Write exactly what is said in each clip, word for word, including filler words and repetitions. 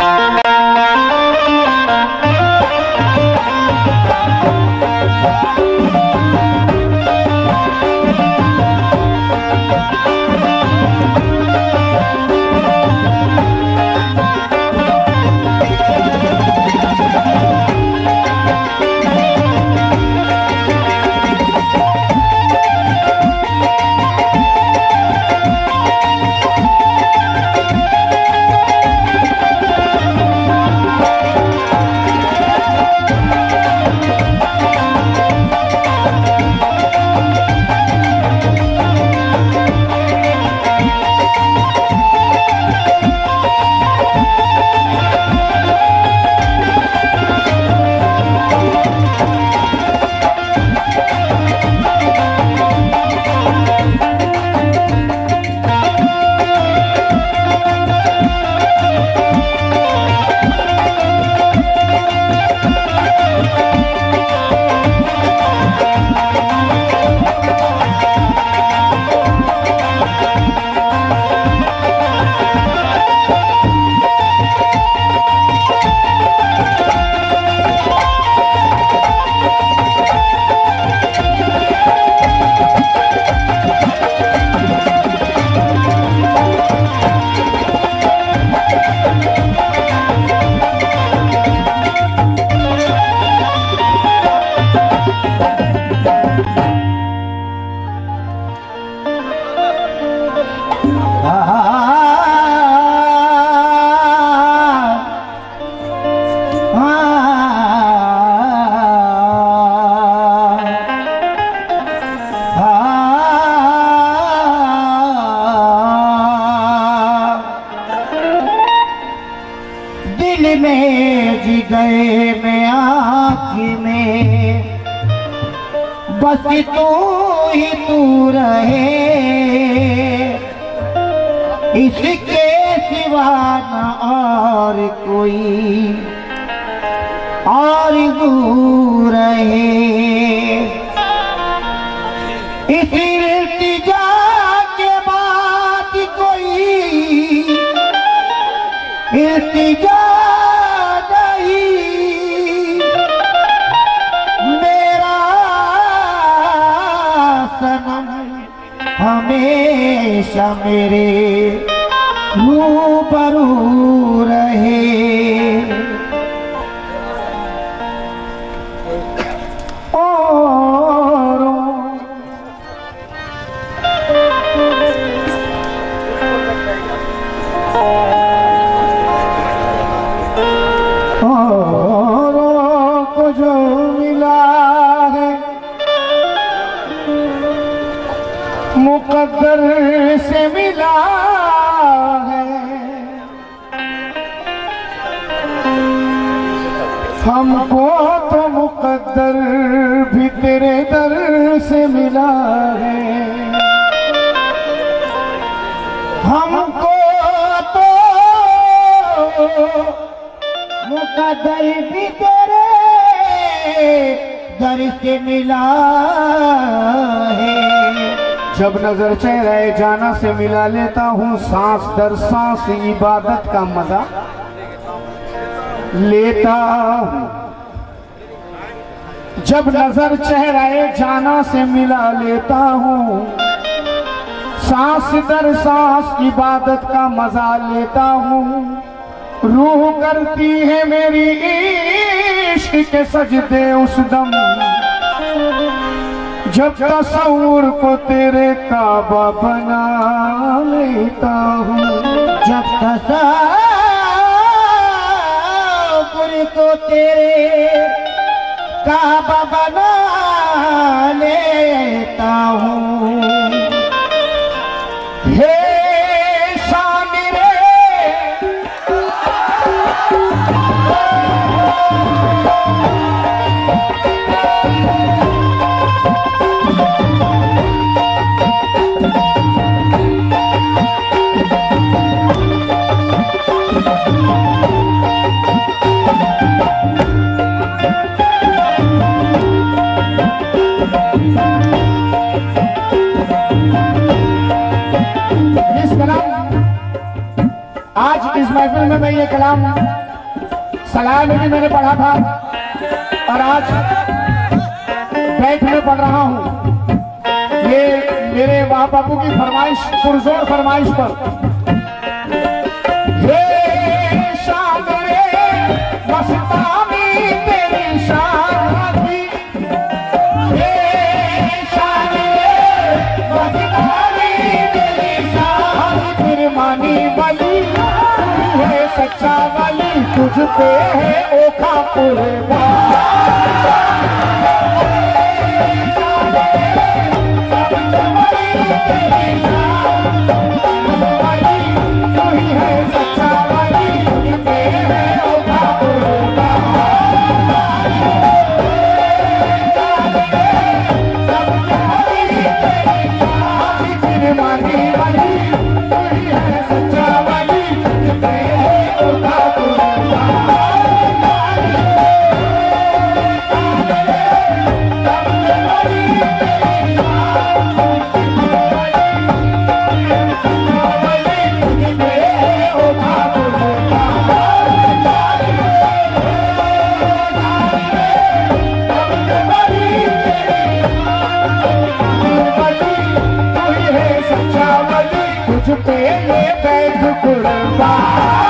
गए में आँखी में बस तू ही तू रहे, इसके सिवा न और कोई और दूर रहे। इस इल्तिजा के बाद कोई इल्तिजा नहीं, मेरा सनम हमेशा मेरे रूबरू रहे। और औरों को जो मिला है मुकद्दर से मिला है, हमको तो मुकद्दर भी तेरे दर से मिला है। हमको तो मुकद्दर भी तेरे दर से मिला है। जब नजर चेहरे जाना से मिला लेता हूँ, सांस दर सांस इबादत का मजा लेता हूँ। जब नजर चेहरे जाना से मिला लेता हूँ, सांस दर सांस इबादत का मजा लेता हूँ। रूह करती है मेरी इश्क के सजदे उस दम, जब तस्वुर को तेरे काबा बना लेता हूँ। जब तस्वुर को तेरे काबा बना लेता हूँ। हे शान रे इस महफिल में मैं ये कलाम सलाह में भी मैंने पढ़ा था और आज बैठ में पढ़ रहा हूँ। ये मेरे माँ बापू की फरमाइश, पुरजोर फरमाइश पर। हे शान रे मस्तानी तेरी शान थी, हे शान रे मस्तानी तेरी शान, किरमानी वली है सच्चा वली, तुझ पे है ओखा कुर्बान। पे ये बैठ कुर्बान।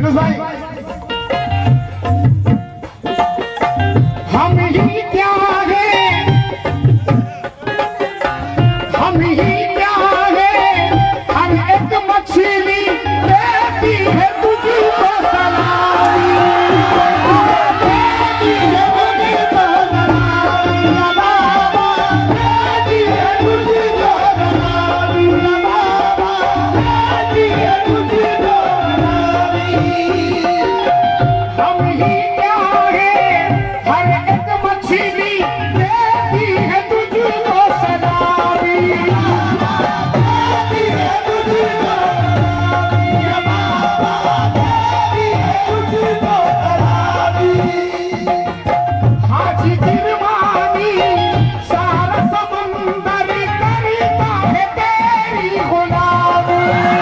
फिरोज भाई, हम ही क्या है, हम ही क्या है, हम एक मछली देती है तुझको सलामी, देती है तुझको सलामी, बाबा देती है तुझको सलामी, बाबा देती है तुझको सलामी। हम ही क्या है, हर एक मछली देती है तुझको सलामी, देती है तुझको सलामी, बाबा देती है तुझको सलामी। हाजी किरमानी सारा समंदर करता है तेरी गुलामी,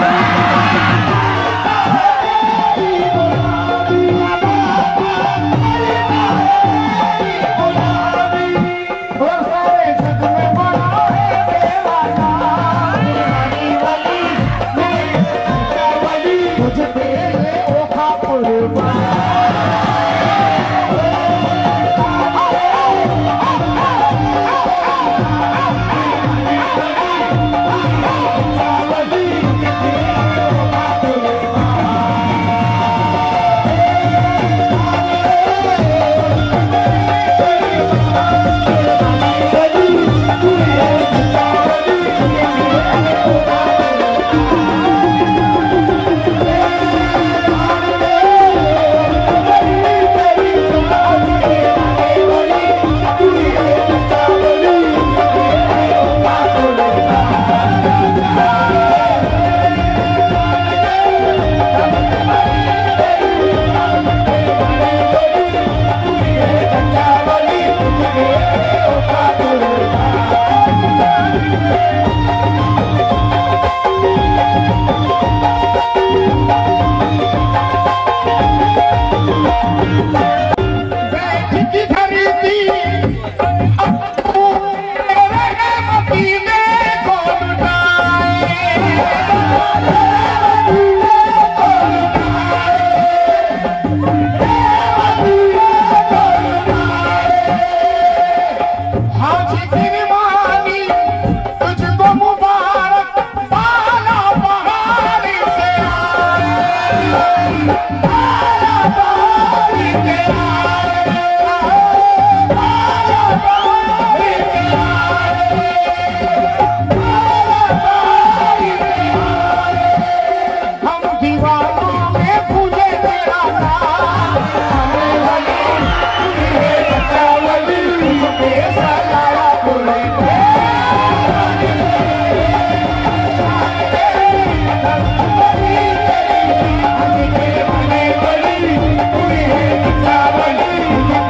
तेरी गुलामी, बाबा करता है तेरी गुलामी। और सारे जग में बड़ा है तेरा नाम, किरमानी वली मेरे वली, तुझ पे ये ओखा कुर्बान। बैठ की धरती अब तू मेरे मदीने को लुटाए, मदीने को लुटाए, मदीने को लुटाए। हाजी किरमानी तुझको मुबारक बाला पहाड़ी से आए, बाला पहाड़ी के आए, बाला पहाड़ी के आए, बाला पहाड़ी के आए। हम दीवानों में पूजे तेरा नाम, हमें वली तुम्हें बचा वली, तुम्हें सलाया बुरे हजकिरमनी वली, तुम्हें बचा वली।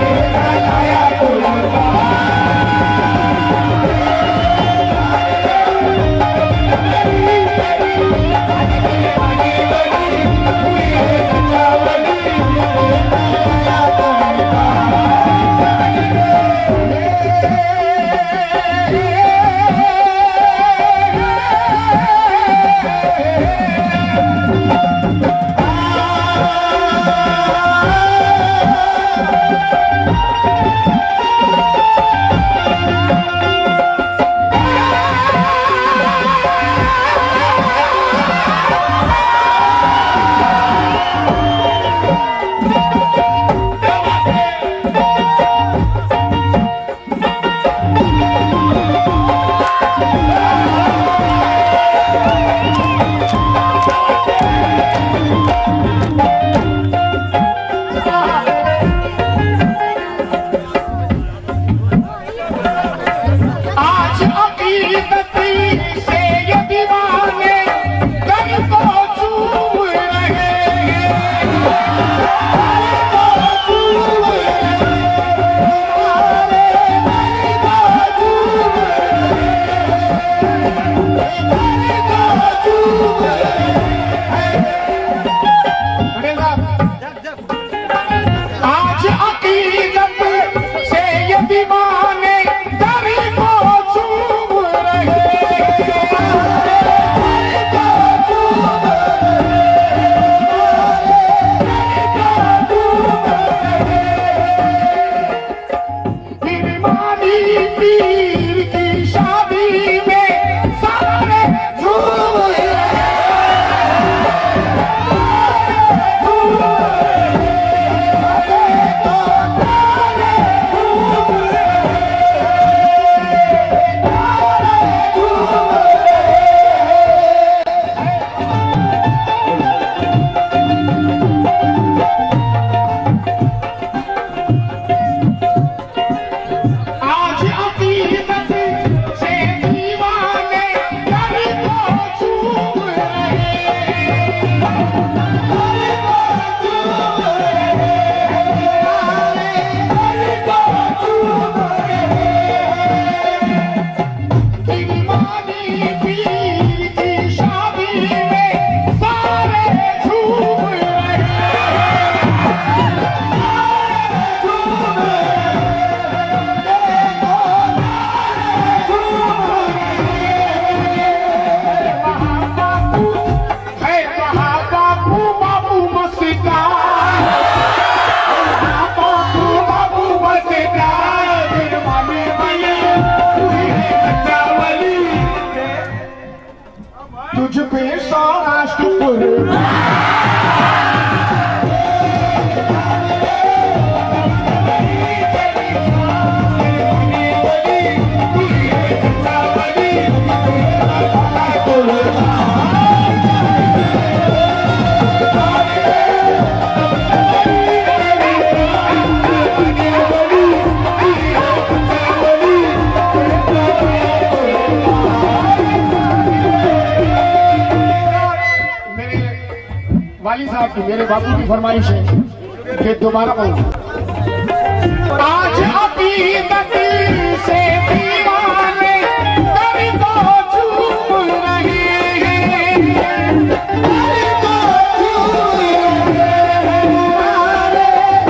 कि मेरे बापू की फरमाइश है कि दोबारा बोलूं। आज हकीकत से दीवाने कभी तो चूक रहे हैं, कभी तो चूक रहे हैं,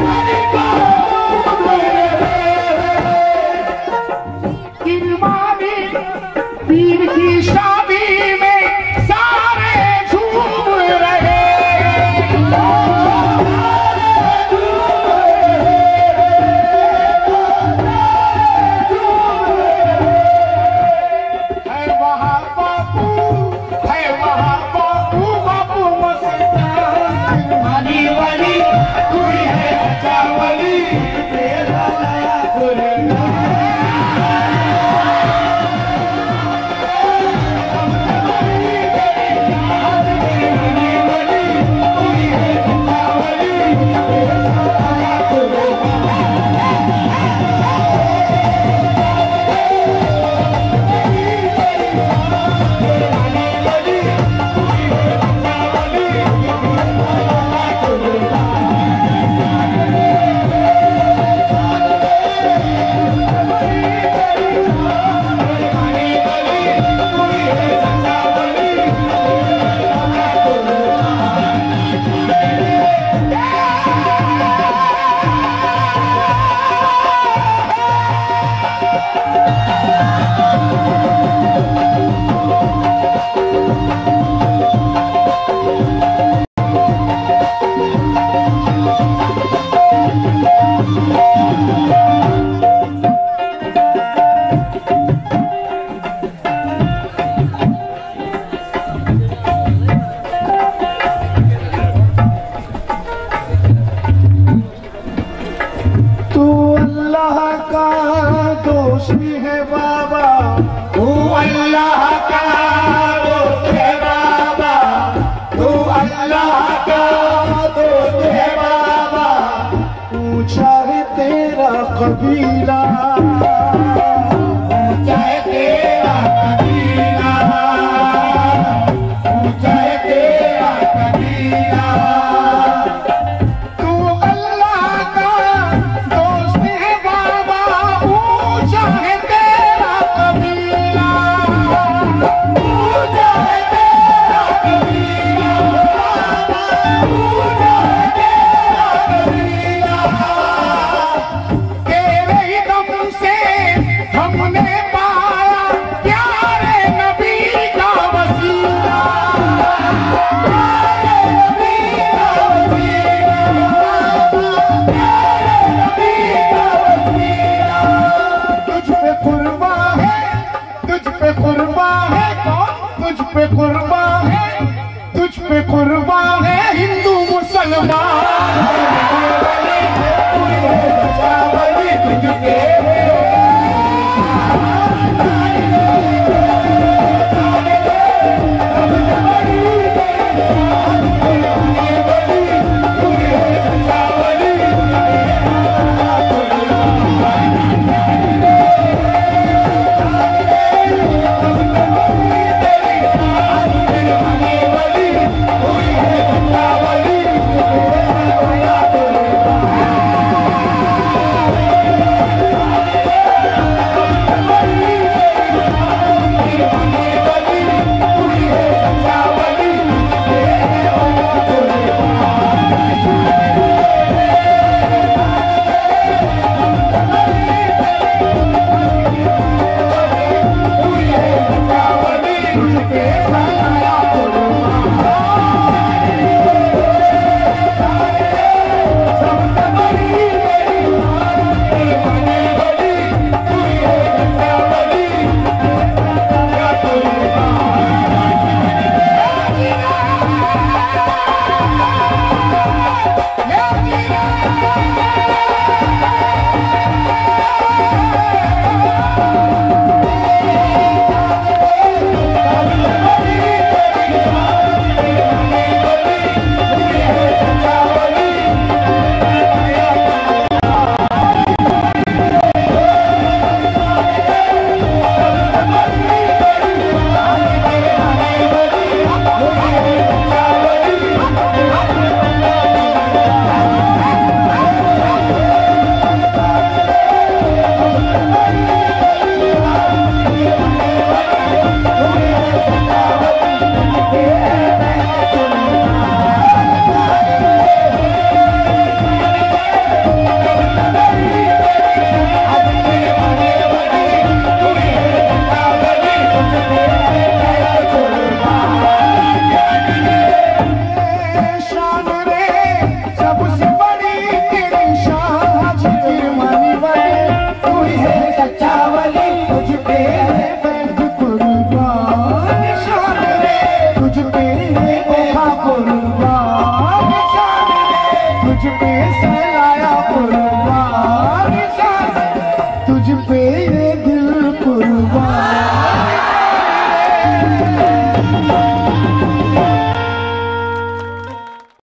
किरमानी पीर की शादी में सारे झूम रहे है, वहाँ बापू है, वहाँ बापू बापू मस्तान किरमानी वाली कोई है अच्छा वली तेरा नया गुरगा। कबीला ऊंचा है तेरा कबीला, ऊंचा है तेरा कबीला, तू अल्लाह का दोस्त है बाबा, ऊंचा है तेरा कबीला, ऊंचा है तेरा कबीला, ऊंचा है तेरा कबीला। हमने पाया प्यारे नबी का वसीला, प्यारे नबी का वसीला, प्यारे नबी का वसीला। तुझ पे कुर्बा है, तुझ पे कुर्बा है, कौन तुझ पे कुर्बा है, तुझ पे कुर्बा है हिंदू मुसलमान, तुझके Yeah. पे